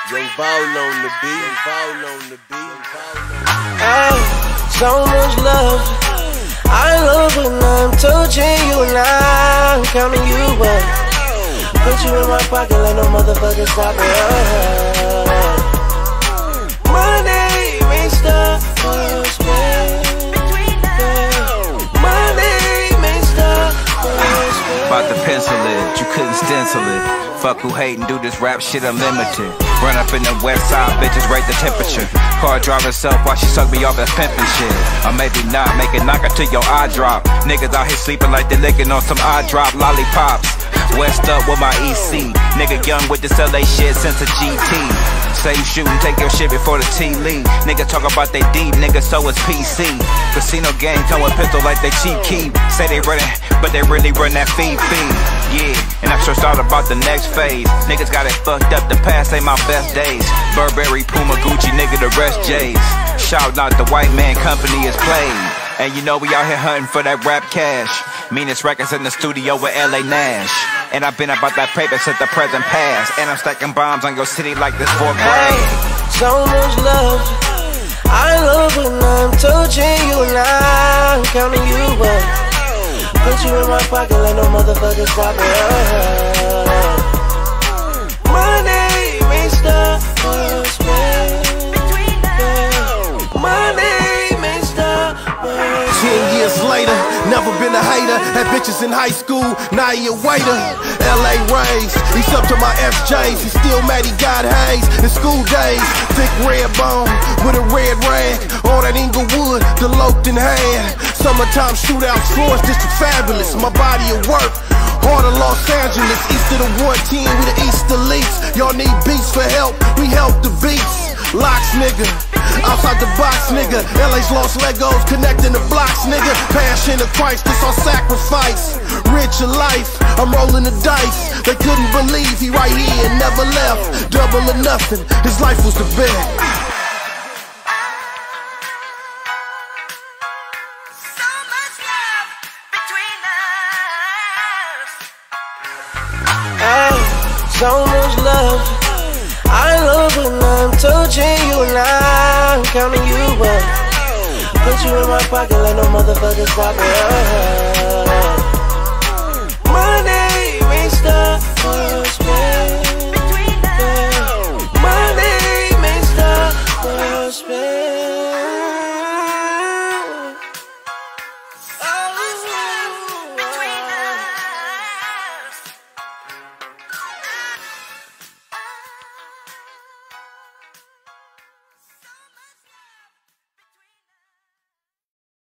Young Ball on the beat, Ball on the beat. So much love, I love when I'm touching you and I'm counting you up. Put you in my pocket like no motherfucker stop me. My name ain't Star Wars, my name ain't Star Wars. About to pencil it, you couldn't stencil it. Fuck who hate and do this rap shit unlimited. Run up in the west side, bitches rate the temperature. Car drive herself while she suck me off that pimpin' shit. Or maybe not, make it knock her till your eye drop. Niggas out here sleeping like they licking on some eye drop lollipops. West up with my EC. Nigga young with this LA shit since a GT. Say you shoot and take your shit before the T league. Niggas talk about they deep, niggas so it's PC. Casino game come with pistol like they cheap key. Say they running, but they really run that fee. Yeah, and I'm stressed out about the next phase. Niggas got it fucked up, the past ain't my best days. Burberry, Puma, Gucci, nigga the rest J's. Shout out the white man company is played. And you know we out here hunting for that rap cash. Meanest records in the studio with LA Nash. And I've been about that paper since the present past. And I'm stacking bombs on your city like this for grade. So much love, I love when I'm touching you and I'm counting you up. Put you in my pocket like no motherfucker stop me. My name ain't Star Wars, my name ain't Star Wars. 10 years later, never been a hater. Had bitches in high school, now he a waiter. LA raised, he's up to my SJs. He still mad he got haze in school days. Thick red bone with a red rag. All that Inglewood, the Loafton had. Summertime shootouts, Florence District fabulous. My body of work, heart of Los Angeles. East of the 110, we the East Elites. Y'all need beats for help, we help the beats. Locks, nigga. Outside the box, nigga. LA's lost Legos, connecting the blocks, nigga. Passion of Christ, this our sacrifice. Rich in life, I'm rolling the dice. They couldn't believe he right here and never left. Double or nothing, his life was the bet. So much love, I love when I'm touching you and I'm counting you up. Put you in my pocket like no motherfucker stop me. My name ain't Star Wars.